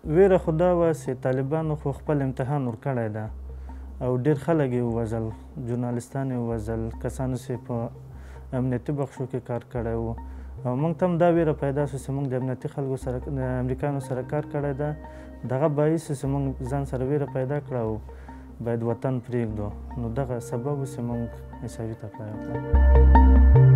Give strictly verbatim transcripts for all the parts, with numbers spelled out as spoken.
ویره خو دا وه چې طالبانو خو خپل امتحان ورکړی ده او ډېر خلک یې ووژل، ژورنالستان یې ووژل، کسانو چې په امنیتي بخشو کې کار کړی و. او موږ ته هم دا ویره پیدا شوه چې موږ د امنیتي خلکو سره د امریکایانو سره کار کړی ده، دغه باعث چې موږ ځان سره ویره پیدا کړه او باید وطن پرېږدو. نو دغه سبب و چې موږ عیسوي ته اپلای وکړو.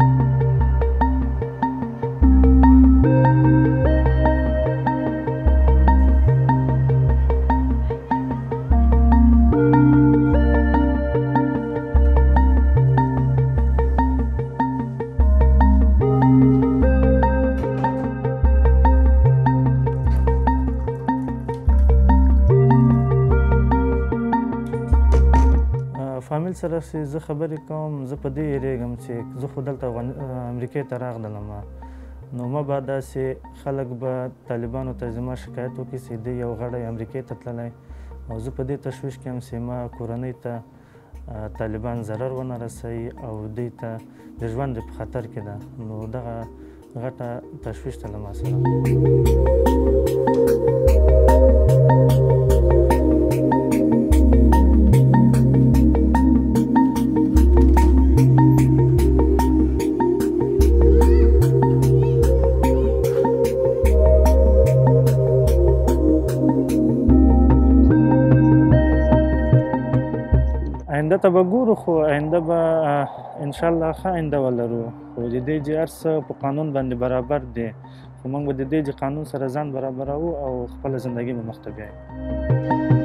فامیل سره چې زه خبرې کوم، زه په دې یېرېږم چې زه خو دلته امریکې ته راغلم، نو مبادا چې خلک به طالبانو ته زما شکایت وکړي چې دی یو غړی امریکې ته تللی، او زه په دې تشویش کې یم چې ما کورنۍ ته طالبان ضرر ونه رسوي او دوی ته د ژوند په خطر کې ده. نو دغه غټه تشویش ته له ما سره آینده ته به ګورو، خو آینده به انشاءالله ښه آینده ولرو. خو د دې چې هر څه په قانون باندې برابر دی، خو موږ به د دې چې قانون سره ځان برابروو او خپله زندګي به مخ ته بیایو.